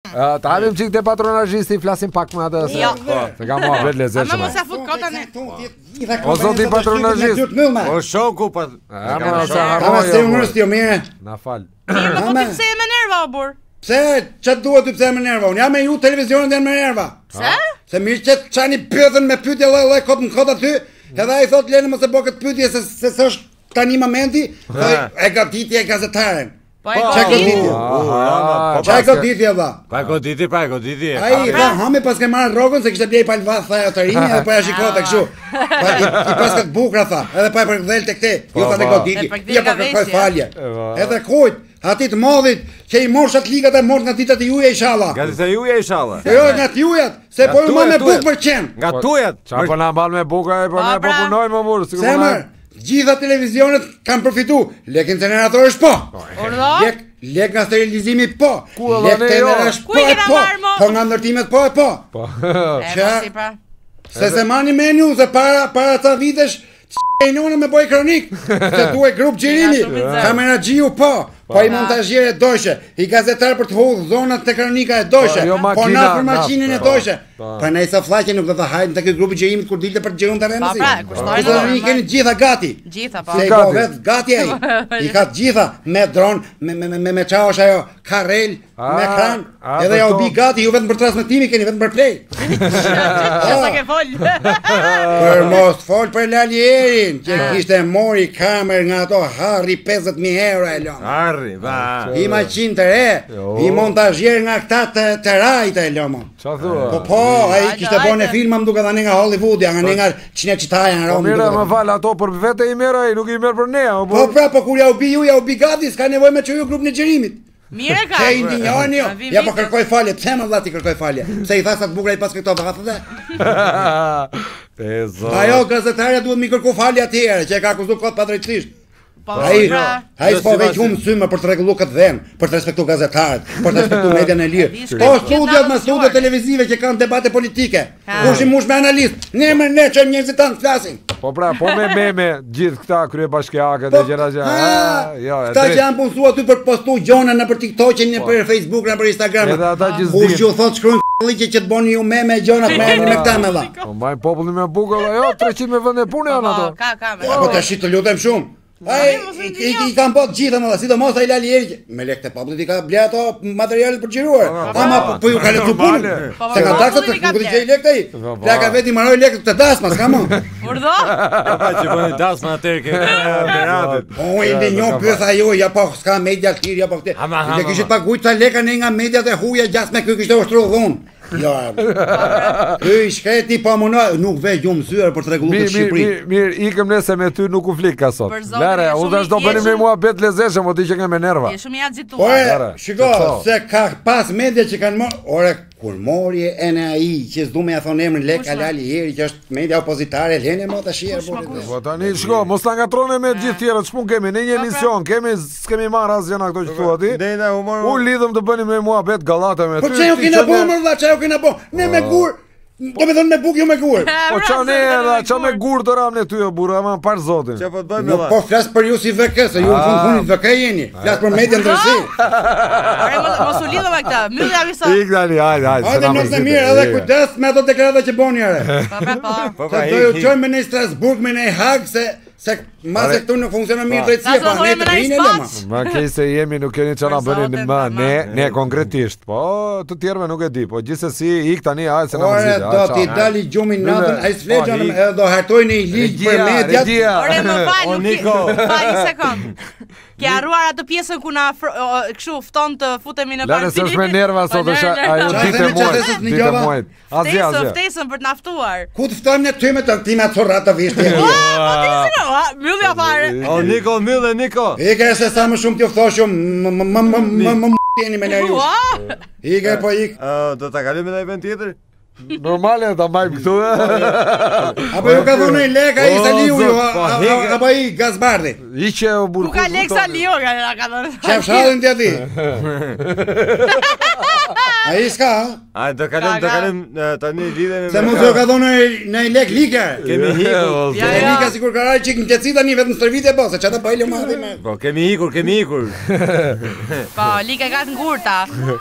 Ta avem çik te patronazhisti, flasim pak më atë se. Se ka mua vet lezetshëm. Mos ja fut kotën. O zoti patronazhist. O shoku pa. Ama sa Ama harroj. se unë jo mirë. Na fal. Po ti pse me nerva o burr? Pse ç'a duhet ty pse më nerva? Unë jam me ju televizionin dhe më nerva. Pse? Se mirë që çani pyetën me pyetje lloj kot në kot aty, edhe ai thot Leni mos e bë këtë pyetje se s'është tani momenti, e gatiti e gazetaren. Po e goditi. Çaj goditi valla. Pa goditi. Ai tha hami pas ke marrë rrogën se kishte blej palva tha ato rinj edhe po ja shikota kështu. Pa i pas këtë bukra tha, edhe pa e përkthel tek te, jo tha te goditi. Ja pa kërkoj falje. Edhe kujt, aty të modhit që i morshat ligat e mors nga ditët e juja inshallah. Nga ditët e juja inshallah. Jo nga të jujat, se po ju më me bukë për qen. Nga tujat. Qa po na mball me buka e po ne po punojmë më burr, sikur. Semër, gjitha televizionet kanë përfitu. Lek incineratorësh po. Urdhë? Lek nga sterilizimi po. Ku e Lek vane jo? tenerash Ku po i e kena po. marrë, mo? Po nga ndërtimet po e po. Po. Si pra. Se mani menu se para ca vitesh e nona me boj kronik. Se duhet grup xhirimi. Kamera xhiu po. Po i montazhier e dojshë, i gazetar për të hodhur zonat te kronika e dojshë. Po na për makinën e dojshë. Pa ne sa fllaqe nuk do ta hajnë te ky grupi xhirimit kur dilte për xhirun të Pa rendësi. pra, kushtojnë. Kushtojnë keni gjitha gati. Gjitha po. Se i ka vet gati ai. I ka gjitha me dron, me çaosh ajo, karrel, me ekran. Edhe ja u bi gati, ju vetëm për transmetimi keni vetëm për play. Sa ke fol. Për mos fol për Lalierin, që kishte mori kamer nga ato Harri 50.000 euro e lëmë. Harri, va. I maqin të re, i montazhier nga këta të rajt e lëmë. Qa thua? Po, ai kishte bën filma më duket tani nga Hollywood, nga Cinecittà nga Po Roma. mire më fal ato për vete i merr ai, nuk i merr për ne. Po pra, po kur ja u bi ju, ja u bi gati, s'ka nevojë me çuju grupin e xhirimit. Mire ka. Çe indinjoni jo. Ja po kërkoj falje, pse më vllati kërkoj falje? Pse i tha sa të bukur ai pas këto vathë? E zot. Ajo gazetarja duhet mi kërku falje atëherë, që e ka akuzuar kot padrejtisht. Po Ai s'po veç humbë syme për të rregulluar këtë vend, për të respektuar gazetarët, për të respektuar median e lirë. Po studiot me studio televizive që kanë debate politike. Kush i mush me analist? Ne çojmë njerëzit tanë flasin. Po pra, po me meme gjithë këta kryebashkiakët e gjëra që. Jo, Këta që janë punësuar aty për postu gjona në për TikTok-in, në për Facebook, në për Instagram. Edhe ata që Kush ju thot shkruajnë liqe që të boni ju meme gjona të merrni me këta me valla. Po mbajnë popullin me bukë, jo, 300 me vende pune janë ato. Ka. Po tash të lutem shumë. Ai i kanë bot gjithë më, sidomos ai Lalieri me lekë të popullit i ka ble ato materialet për xhiruar. Ama po ju ka lënë punën. Se ka taksat të nuk i lekë ai. Ja ka vetë marroj lekë të dasma, s'ka më. Urdhë? Pa që bëni dasma atëherë ke operatet. Po i ndonjë pyetha ju, ja po s'ka media të tjerë, ja po këtë. Ne kishit paguajt ta lekë ne nga mediat e huaja gjatë me ky kishte ushtruar dhun. Jo. Ky shkreti po munoj, nuk ve gjumë zyer për të rregulluar Shqipërinë. Mirë, ikëm nëse me ty nuk u flik ka sot. Lere, u dash do bëni me mua bet lezeshëm, o ti që ke me nerva. Je shumë i agituar. Po, shiko, se ka pas media që kanë marrë, ore kur mori NAI që s'du me ja thonë emrin Lek Lalieri që është media opozitare, lene më tash e bëri. Po tani shiko, mos ta ngatrone me gjithë tjerët, ç'pun kemi në një emision, s'kemi marrë asgjë nga këto që thua ti. Dejta humor. U lidhëm të bëni me mua bet gallate me ty. Po çe u kena bën më valla, çe u kena bën. Ne me gur, do me thonë me buk jo me gur. Po qa ne edhe, qa me gur të ram në ty o burra, ama par zotin. Çe po të bëjmë Nuk po flas për ju si VK, se ju në fundit VK jeni. Flas për media ndërsi. Are mos u lidhë me këtë. Mbyll ja visa. Ik tani, hajde. Hajde nëse mirë, edhe kujdes me ato deklarata që boni are. Po. Se do ju çojmë në Strasburg me në Hag se mas këtu nuk funksionon mirë drejtësia, po ne të rinë lëma. Ma ke se jemi nuk keni çana bëni ne konkretisht, po të tjerëve nuk e di, po gjithsesi ik tani hajde se na mërzit. Do t'i dali gjumin natën, ai s'flegjën edhe do hartojnë i ligj për mediat. Ore më fal, Niko. Pa një sekond. Ke harruar atë pjesën ku na kështu fton të futemi në parti. Lëre se është me nerva sot është ajo ditë muaj. Ftesën për të na ftuar. Ku të ftojmë ne ty me të tima çorrata vishti. Po ti si no, mbyll ja fare. O Niko, mbyll Niko. Ika se sa më shumë t'ju thoshëm, më jeni me ne ju. Ika po ik. Do ta kalojmë në event tjetër? Normale ta mbajmë këtu. Apo ju ka dhënë lek ai Saliu ju, apo ai Gazbardi. Hiqe o burr. Ku ka lek Saliu ka dhënë. Çfarë shallën ti aty? Ai ska? Ai do kalojmë tani lidhen. Se mos ju ka dhënë në lek lika. Kemi hikur. Ja, Lika sikur ka raj çik ngjeçi tani vetëm stërvite po, se çata bëj lëmadhi me. Po kemi hikur. Po, lika ka të ngurta.